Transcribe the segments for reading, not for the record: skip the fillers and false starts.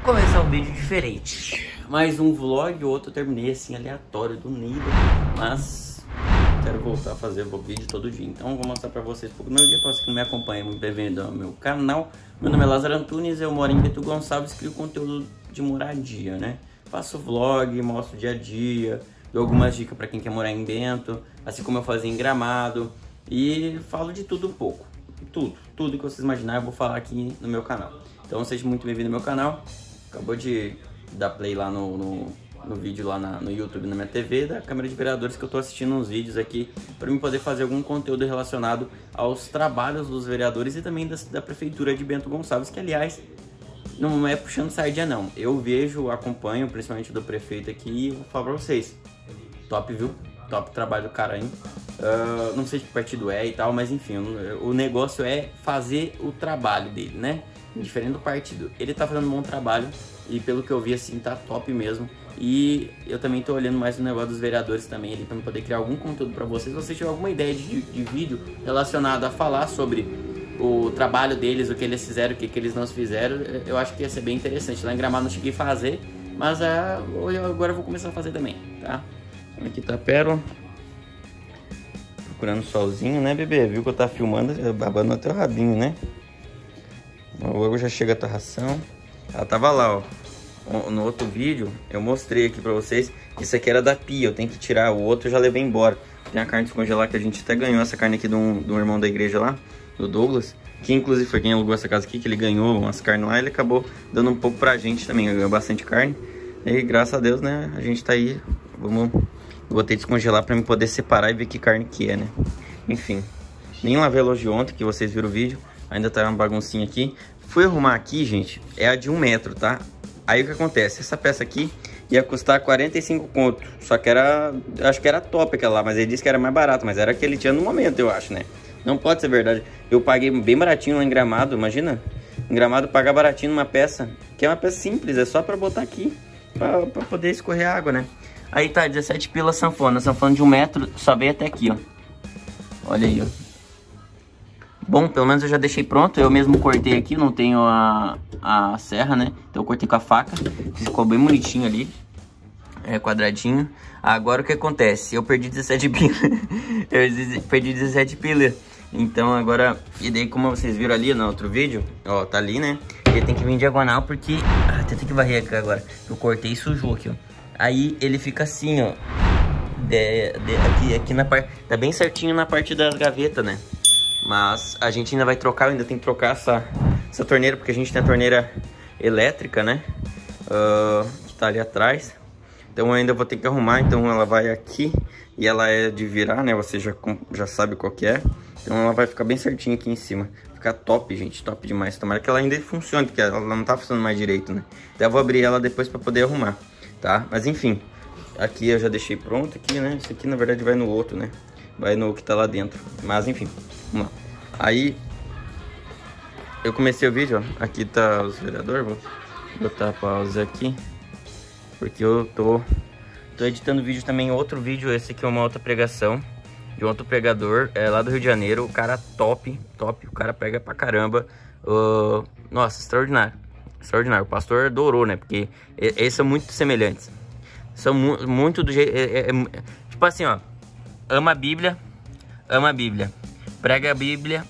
Começar um vídeo diferente. Mais um vlog, outro eu terminei assim aleatório do Nido, mas quero voltar a fazer vídeo todo dia. Então vou mostrar pra vocês um pouco do meu dia. Para você que não me acompanha, muito bem-vindo ao meu canal. Meu nome é Lázaro Antunes, eu moro em Bento Gonçalves, crio conteúdo de moradia, né? Faço vlog, mostro o dia a dia, dou algumas dicas pra quem quer morar em Bento, assim como eu fazia em Gramado, e falo de tudo um pouco. Tudo que vocês imaginarem eu vou falar aqui no meu canal. Então seja muito bem-vindo ao meu canal. Acabou de dar play lá no vídeo lá no YouTube, na minha TV, da Câmara de Vereadores, que eu tô assistindo uns vídeos aqui para mim poder fazer algum conteúdo relacionado aos trabalhos dos vereadores e também da Prefeitura de Bento Gonçalves, que aliás, não é puxando sardinha não. Eu vejo, acompanho, principalmente do prefeito aqui, e vou falar pra vocês. Top, viu? Top trabalho do cara, hein? Não sei de que partido é e tal, mas enfim, o negócio é fazer o trabalho dele, né? Diferente do partido. Ele tá fazendo um bom trabalho e pelo que eu vi assim, tá top mesmo. E eu também tô olhando mais no negócio dos vereadores também ali, pra poder criar algum conteúdo pra vocês. Se você tiver alguma ideia de vídeo relacionado a falar sobre o trabalho deles, o que eles fizeram, o que eles não fizeram, eu acho que ia ser bem interessante. Lá em Gramado não cheguei a fazer, mas agora eu vou começar a fazer também, tá? Aqui tá a Pérola. Procurando solzinho, né, bebê? Viu que eu tava filmando, babando até o rabinho, né? Logo já chega a tua ração. Ela tava lá, ó. No outro vídeo eu mostrei aqui pra vocês. Isso aqui era da pia, eu tenho que tirar. O outro eu já levei embora. Tem a carne descongelar que a gente até ganhou. Essa carne aqui de um irmão da igreja lá, do Douglas, que inclusive foi quem alugou essa casa aqui, que ele ganhou umas carnes lá. Ele acabou dando um pouco pra gente também, ganhou bastante carne. E graças a Deus, né, a gente tá aí. Eu botei descongelar pra mim poder separar e ver que carne que é, né. Enfim, nem lavei a loja ontem, que vocês viram o vídeo. Ainda tá uma baguncinha aqui. Fui arrumar aqui, gente, é a de 1 metro, tá? Aí o que acontece? Essa peça aqui ia custar 45 conto. Só que acho que era top aquela lá, mas ele disse que era mais barato. Mas era a que ele tinha no momento, eu acho, né? Não pode ser verdade. Eu paguei bem baratinho lá em Gramado, imagina. Em Gramado pagar baratinho numa peça, que é uma peça simples, é só pra botar aqui, pra poder escorrer água, né? Aí tá, 17 pila a sanfona. A sanfona de 1 metro só veio até aqui, ó. Olha aí, ó. Bom, pelo menos eu já deixei pronto. Eu mesmo cortei aqui, não tenho a serra, né? Então eu cortei com a faca. Ficou bem bonitinho ali. É, quadradinho. Agora o que acontece? Eu perdi 17 pila. Eu perdi 17 pila. Então agora... E daí como vocês viram ali no outro vídeo, ó, tá ali, né? Ele tem que vir diagonal porque... tem que varrer aqui agora. Eu cortei e sujou aqui, ó. Aí ele fica assim, ó. Aqui na parte... Tá bem certinho na parte das gavetas, né? Mas a gente ainda vai trocar, eu ainda tenho que trocar essa torneira, porque a gente tem a torneira elétrica, né? Que tá ali atrás. Então eu ainda vou ter que arrumar, então ela vai aqui e ela é de virar, né? Você já sabe qual que é. Então ela vai ficar bem certinho aqui em cima. Ficar top, gente, top demais. Tomara que ela ainda funcione, porque ela não tá funcionando mais direito, né? Então eu vou abrir ela depois pra poder arrumar, tá? Mas enfim, aqui eu já deixei pronto aqui, né? Isso aqui na verdade vai no outro, né? Vai no que tá lá dentro. Mas enfim, vamos lá. Aí eu comecei o vídeo, ó. Aqui tá os vereadores. Vou botar a pausa aqui, porque eu tô editando vídeo também. Outro vídeo, esse aqui é uma outra pregação de um outro pregador, lá do Rio de Janeiro. O cara top, o cara prega pra caramba. Nossa, extraordinário. O pastor adorou, né? Porque eles são muito semelhantes. São muito do jeito... tipo assim, ó. Ama a Bíblia. Prega a Bíblia.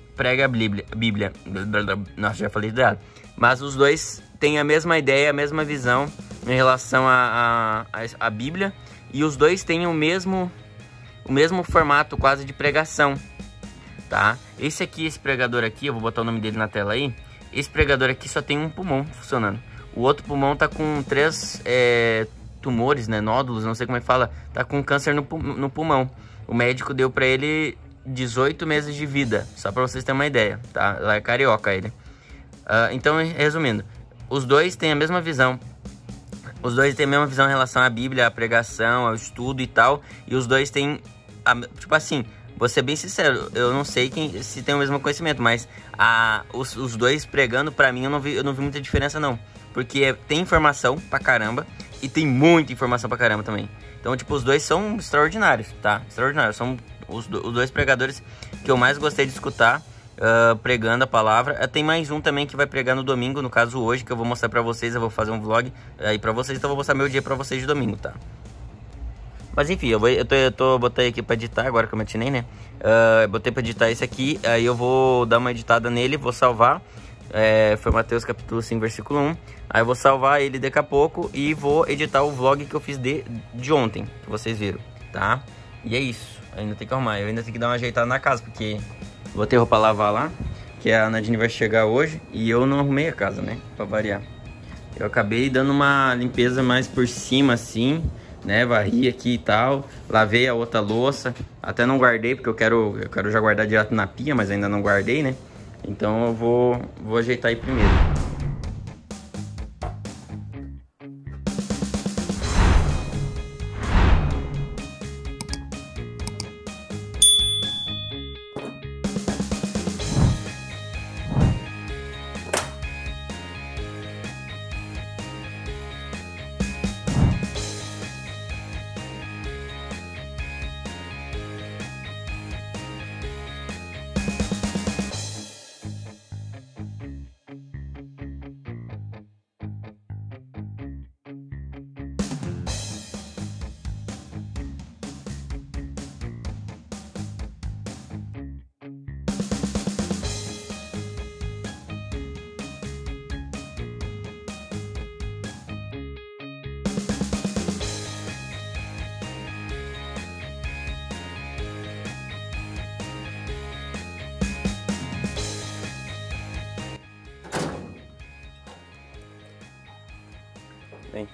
Nossa, já falei errado. Mas os dois têm a mesma ideia, a mesma visão em relação à Bíblia. E os dois têm o mesmo formato quase de pregação, tá? Esse pregador aqui, eu vou botar o nome dele na tela aí. Esse pregador aqui só tem um pulmão funcionando. O outro pulmão tá com 3 tumores, né? Nódulos, não sei como é que fala. Tá com câncer no pulmão. O médico deu pra ele 18 meses de vida, só pra vocês terem uma ideia, tá? Lá é carioca ele. Então, resumindo, os dois têm a mesma visão. Os dois têm a mesma visão em relação à Bíblia, à pregação, ao estudo e tal. E os dois têm, tipo assim, vou ser bem sincero, eu não sei se tem o mesmo conhecimento, mas os dois pregando, pra mim, eu não vi muita diferença não. Porque tem informação pra caramba e tem muita informação pra caramba também. Então, tipo, os dois são extraordinários, tá? Extraordinários, são os dois pregadores que eu mais gostei de escutar. pregando a palavra. Tem mais um também que vai pregar no domingo, no caso hoje, que eu vou mostrar pra vocês. Eu vou fazer um vlog aí pra vocês, então eu vou mostrar meu dia pra vocês de domingo, tá? Mas enfim, botei aqui pra editar, agora que eu matinei, né? Botei pra editar esse aqui, aí eu vou dar uma editada nele, vou salvar. Foi Mateus capítulo 5, versículo 1. Aí eu vou salvar ele daqui a pouco e vou editar o vlog que eu fiz de ontem, que vocês viram, tá? E é isso, ainda tem que arrumar, eu ainda tenho que dar uma ajeitada na casa, porque vou ter roupa pra lavar lá, que a Nadine vai chegar hoje, e eu não arrumei a casa, né? Pra variar. Eu acabei dando uma limpeza mais por cima, assim, né, varri aqui e tal, lavei a outra louça, até não guardei porque eu quero já guardar direto na pia, mas ainda não guardei, né? Então eu vou ajeitar aí primeiro. Bem.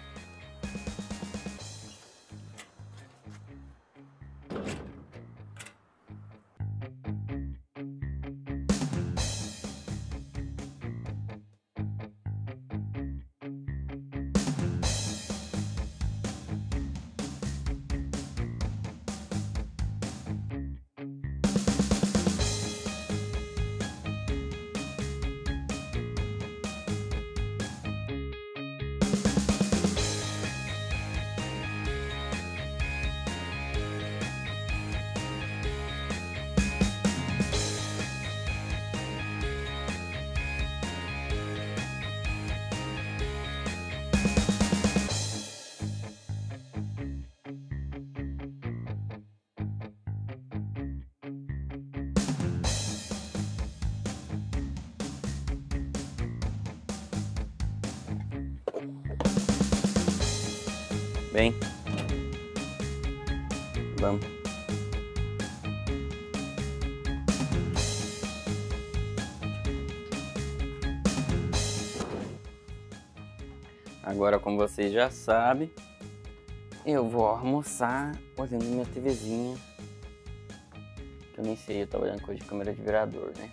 Bem, vamos. Agora, como vocês já sabem, eu vou almoçar olhando minha TVzinha. Que eu nem sei, eu tava olhando coisa de câmera de virador, né?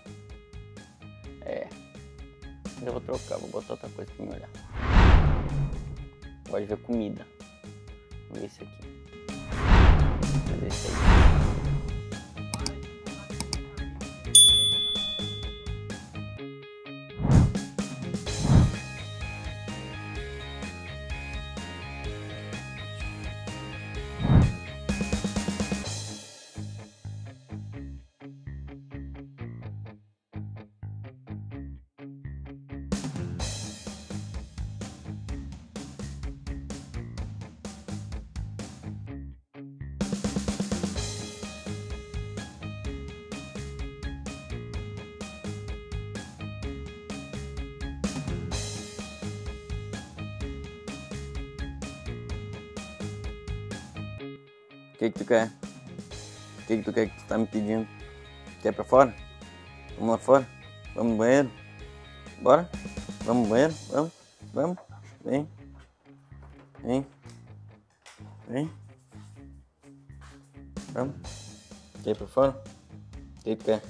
Mas eu vou trocar, vou botar outra coisa pra me olhar. Gosto de ver comida. Vamos ver esse aqui. Vamos ver esse aí. O que tu quer? O que tu quer que tu tá me pedindo? Quer ir pra fora? Vamos lá fora? Vamos no banheiro? Bora? Vamos no banheiro? Vamos? Vamos? Vem. Vem. Vem. Vamos? Quer ir pra fora? O que tu quer?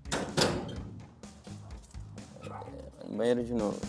Vai no banheiro de novo.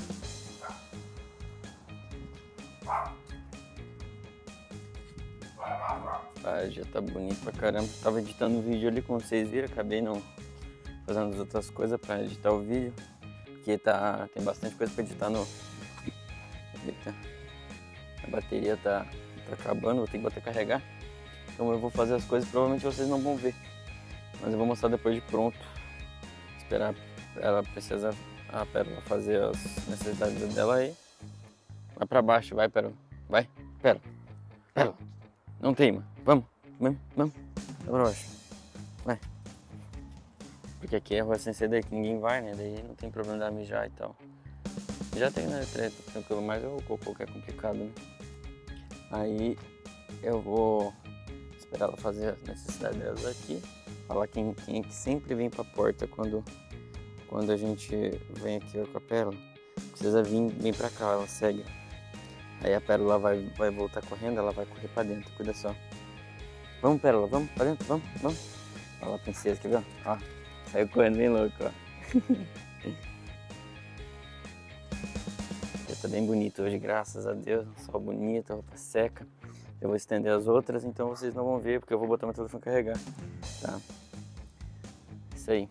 Já tá bonito pra caramba. Tava editando o vídeo ali, como vocês viram. Acabei não fazendo as outras coisas pra editar o vídeo. Porque tem bastante coisa pra editar no... Eita. A bateria tá acabando, vou ter que botar carregar. Então eu vou fazer as coisas, provavelmente vocês não vão ver. Mas eu vou mostrar depois de pronto. esperar ela precisa a Pérola fazer as necessidades dela aí. Vai pra baixo, vai, Pérola. Vai, Pérola. Pérola. Não teima. Vamos. Vai pra baixo. Vai. Porque aqui é a rua sem ser daí que ninguém vai, né? Daí não tem problema da mijar e tal. Já tem, né? Tranquilo, mas o cocô que é complicado, né? Aí eu vou esperar ela fazer as necessidades delas aqui. Falar quem é que sempre vem pra porta quando a gente vem aqui com a Pérola. Precisa vir pra cá, ela segue. Aí a Pérola vai voltar correndo, ela vai correr pra dentro, cuida só. Vamos, Pérola, vamos pra dentro, vamos. Olha a princesa, quer ver? Ó, saiu correndo bem louco, ó. Tá bem bonito hoje, graças a Deus. Sol bonito, roupa seca. Eu vou estender as outras, então vocês não vão ver, porque eu vou botar meu telefone carregar, tá? Isso aí.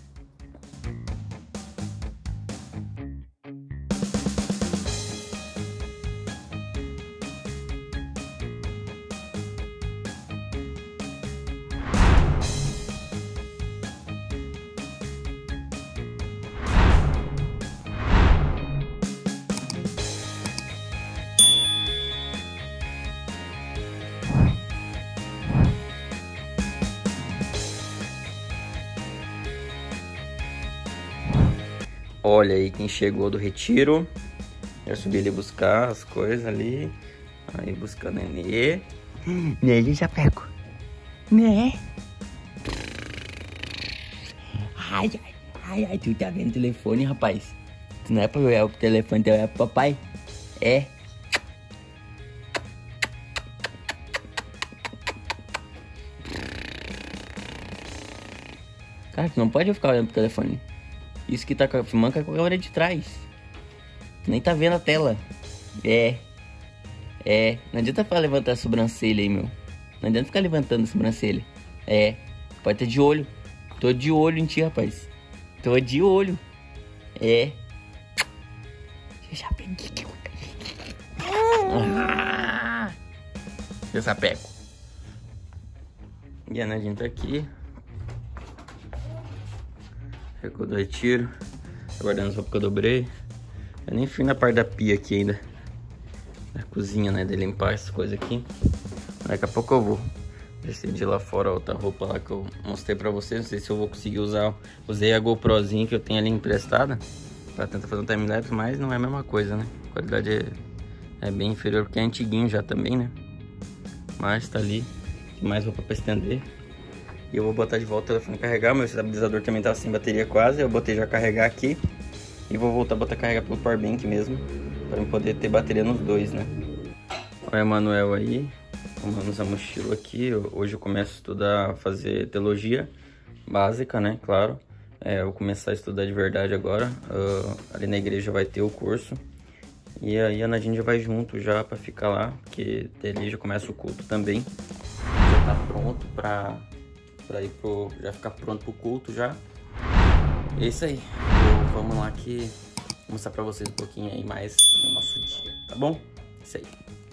Olha aí quem chegou do retiro. Já subi ali buscar as coisas ali. Aí buscando a Nenê. Nenê já pego. Né? Ai, tu tá vendo o telefone, rapaz? Tu não é pra olhar o telefone, tu é pro papai? É. Cara, tu não pode ficar olhando pro telefone. Isso que tá filmando com a câmera de trás. Tu nem tá vendo a tela. Não adianta ficar levantando a sobrancelha aí, meu. Não adianta ficar levantando a sobrancelha. Pode estar de olho. Tô de olho em ti, rapaz. Tô de olho. Eu já peguei. Eu sapeco. E a Nadine tá aqui. Chegou do retiro. Guardando as roupas que eu dobrei. Eu nem fui na parte da pia aqui ainda. Na cozinha, né? De limpar essas coisas aqui. Daqui a pouco eu vou. Decidi lá fora a outra roupa lá que eu mostrei pra vocês. Não sei se eu vou conseguir usar. Usei a GoProzinha que eu tenho ali emprestada pra tentar fazer um timelapse, mas não é a mesma coisa, né? A qualidade é bem inferior, porque é antiguinho já também, né? Mas tá ali. Tem mais roupa pra estender. E eu vou botar de volta o telefone carregar. Meu estabilizador também tava sem bateria quase. Eu botei já carregar aqui. E vou voltar a botar carregar pelo powerbank mesmo. Pra poder ter bateria nos dois, né? Olha o Manuel aí. Arrumamos a mochila aqui. Hoje eu começo a estudar, fazer teologia básica, né? Claro. Eu vou começar a estudar de verdade agora. Ali na igreja vai ter o curso. E aí a Nadine já vai junto já pra ficar lá. Porque ali já começa o culto também. Já tá pronto pra ir pro... Já ficar pronto pro culto já. É isso aí. Então, vamos lá que... Vou mostrar pra vocês um pouquinho aí mais do nosso dia, tá bom? Isso aí.